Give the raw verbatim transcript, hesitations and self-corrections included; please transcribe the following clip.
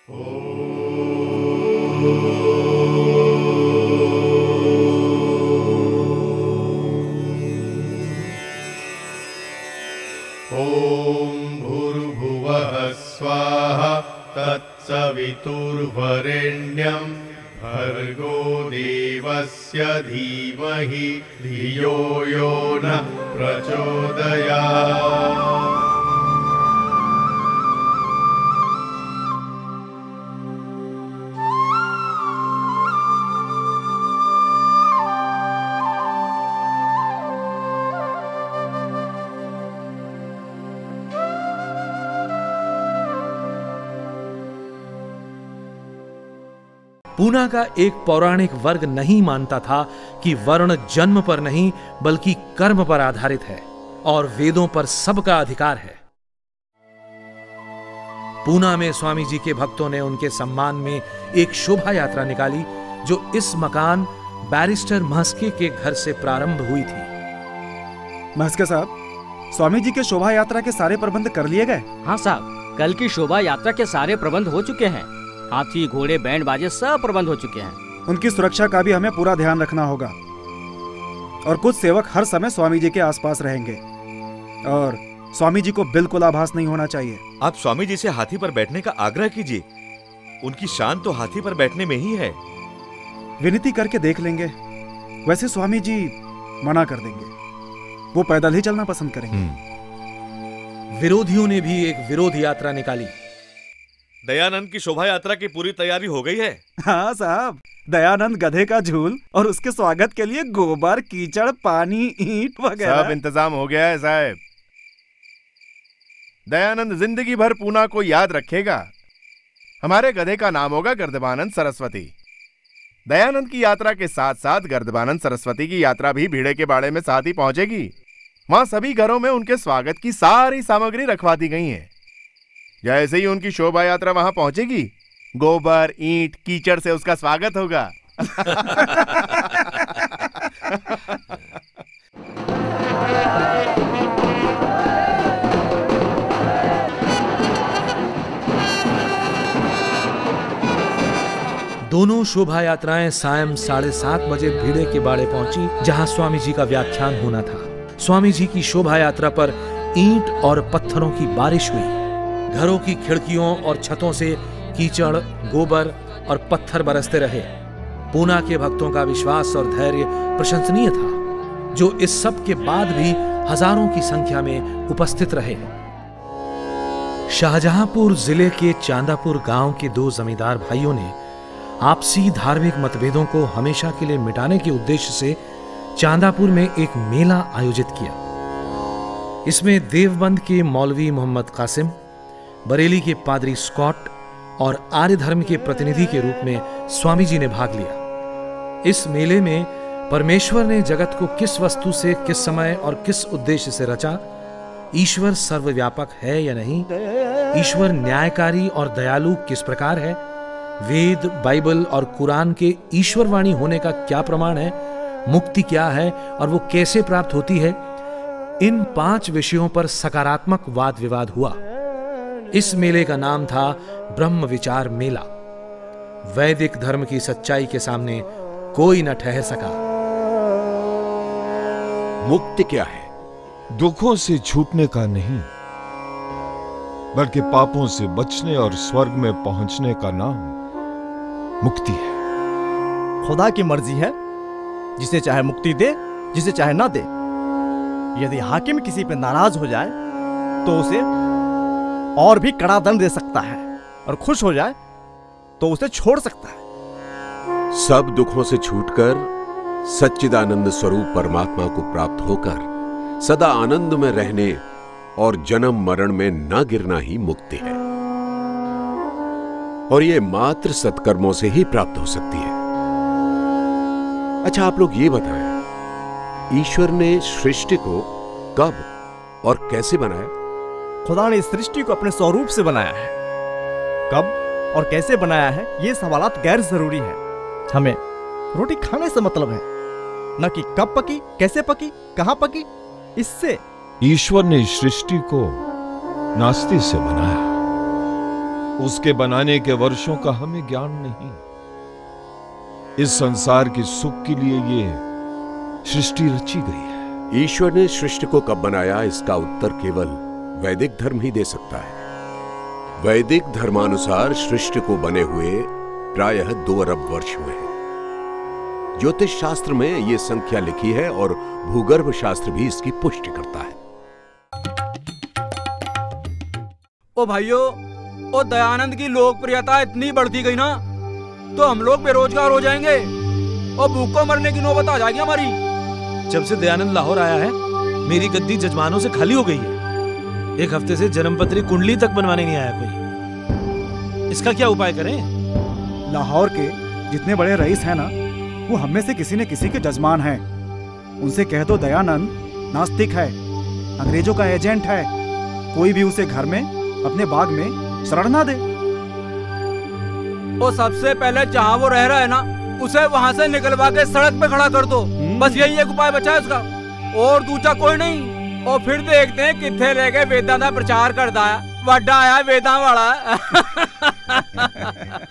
स्वाहा तत्सवितुर्वरेण्यं भर्गो देवस्य धीमहि धियो यो नः प्रचोदयात्। पूना का एक पौराणिक वर्ग नहीं मानता था कि वर्ण जन्म पर नहीं बल्कि कर्म पर आधारित है और वेदों पर सबका अधिकार है। पूना में स्वामी जी के भक्तों ने उनके सम्मान में एक शोभा यात्रा निकाली जो इस मकान बैरिस्टर महस्के के घर से प्रारंभ हुई थी। महस्के साहब, स्वामी जी के शोभा यात्रा के सारे प्रबंध कर लिए गए? हाँ साहब, कल की शोभा यात्रा के सारे प्रबंध हो चुके हैं। हाथी घोड़े बैंड बाजे सब प्रबंध हो चुके हैं। उनकी सुरक्षा का भी हमें पूरा ध्यान रखना होगा और कुछ सेवक हर समय स्वामी जी के आसपास रहेंगे और स्वामी जी को बिल्कुल आभास नहीं होना चाहिए। आप स्वामी जी से हाथी पर बैठने का आग्रह कीजिए, उनकी शान तो हाथी पर बैठने में ही है। विनती करके देख लेंगे, वैसे स्वामी जी मना कर देंगे, वो पैदल ही चलना पसंद करेंगे। विरोधियों ने भी एक विरोध यात्रा निकाली। दयानंद की शोभा यात्रा की पूरी तैयारी हो गई है। हाँ साहब, दयानंद गधे का झूल और उसके स्वागत के लिए गोबर, कीचड़, पानी, ईंट वगैरह सब इंतजाम हो गया है साहब। दयानंद जिंदगी भर पूना को याद रखेगा। हमारे गधे का नाम होगा गर्दबानंद सरस्वती। दयानंद की यात्रा के साथ साथ गर्दबानंद सरस्वती की यात्रा भी भीड़े के बाड़े में साथ ही पहुंचेगी। वहां सभी घरों में उनके स्वागत की सारी सामग्री रखवा दी गई है। जैसे ही उनकी शोभा यात्रा वहां पहुंचेगी, गोबर, ईंट, कीचड़ से उसका स्वागत होगा। दोनों शोभा यात्राएं सायं साढ़े सात बजे भीड़े के बाड़े पहुंची, जहां स्वामी जी का व्याख्यान होना था। स्वामी जी की शोभा यात्रा पर ईंट और पत्थरों की बारिश हुई। घरों की खिड़कियों और छतों से कीचड़, गोबर और पत्थर बरसते रहे। पूना के भक्तों का विश्वास और धैर्य प्रशंसनीय था, जो इस सब के बाद भी हजारों की संख्या में उपस्थित रहे। शाहजहांपुर जिले के चांदापुर गांव के दो जमींदार भाइयों ने आपसी धार्मिक मतभेदों को हमेशा के लिए मिटाने के उद्देश्य से चांदापुर में एक मेला आयोजित किया। इसमें देवबंद के मौलवी मोहम्मद कासिम, बरेली के पादरी स्कॉट और आर्य धर्म के प्रतिनिधि के रूप में स्वामी जी ने भाग लिया। इस मेले में परमेश्वर ने जगत को किस वस्तु से, किस समय और किस उद्देश्य से रचा, ईश्वर सर्वव्यापक है या नहीं, ईश्वर न्यायकारी और दयालु किस प्रकार है, वेद, बाइबल और कुरान के ईश्वरवाणी होने का क्या प्रमाण है, मुक्ति क्या है और वो कैसे प्राप्त होती है, इन पांच विषयों पर सकारात्मक वाद विवाद हुआ। इस मेले का नाम था ब्रह्म विचार मेला। वैदिक धर्म की सच्चाई के सामने कोई न ठहर सका। मुक्ति क्या है? दुखों से छूटने का नहीं, बल्कि पापों से बचने और स्वर्ग में पहुंचने का नाम मुक्ति है। खुदा की मर्जी है, जिसे चाहे मुक्ति दे, जिसे चाहे ना दे। यदि हाकिम किसी पे नाराज हो जाए तो उसे और भी कड़ा दंड दे सकता है, और खुश हो जाए तो उसे छोड़ सकता है। सब दुखों से छूटकर सच्चिदानंद स्वरूप परमात्मा को प्राप्त होकर सदा आनंद में रहने और जन्म मरण में न गिरना ही मुक्ति है, और यह मात्र सत्कर्मों से ही प्राप्त हो सकती है। अच्छा, आप लोग ये बताएं, ईश्वर ने सृष्टि को कब और कैसे बनाया? खुदा ने इस सृष्टि को अपने स्वरूप से बनाया है। कब और कैसे बनाया है, ये सवालात गैर जरूरी है। हमें रोटी खाने से मतलब है, न कि कब पकी, कैसे पकी, कहां पकी। इससे ईश्वर ने सृष्टि को नास्ति से बनाया, उसके बनाने के वर्षों का हमें ज्ञान नहीं। इस संसार के सुख के लिए ये सृष्टि रची गई है। ईश्वर ने सृष्टि को कब बनाया, इसका उत्तर केवल वैदिक धर्म ही दे सकता है। वैदिक धर्मानुसार सृष्टि को बने हुए प्रायः दो अरब वर्ष हुए हैं। ज्योतिष शास्त्र में यह संख्या लिखी है और भूगर्भ शास्त्र भी इसकी पुष्टि करता है। ओ भाइयों, ओ दयानंद की लोकप्रियता इतनी बढ़ती गई ना, तो हम लोग बेरोजगार हो जाएंगे और भूखों मरने की नौबत आ जाएगी हमारी। जब से दयानंद लाहौर आया है, मेरी गद्दी जजमानों से खाली हो गई है। एक हफ्ते से जन्मपत्री कुंडली तक बनवाने नहीं आया कोई। इसका क्या उपाय करें? लाहौर के जितने बड़े रईस हैं ना, वो हम में से किसी न किसी के जजमान हैं। उनसे कह दो दयानंद नास्तिक है, अंग्रेजों का एजेंट है, कोई भी उसे घर में अपने बाग में शरण ना दे। और सबसे पहले जहाँ वो रह रहा है ना, उसे वहाँ से निकलवा के सड़क पे खड़ा कर दो। बस यही एक उपाय बचा है उसका, और दूसरा कोई नहीं। और फिर देखते हैं कितने रह गए वेदांत का प्रचार करता है। वड्डा आया वेदांत वाला।